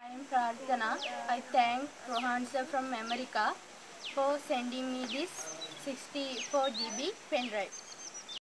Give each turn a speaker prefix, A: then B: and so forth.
A: I'm Prarthana. I thank Rohan sir from America for sending me this 64 GB pen drive.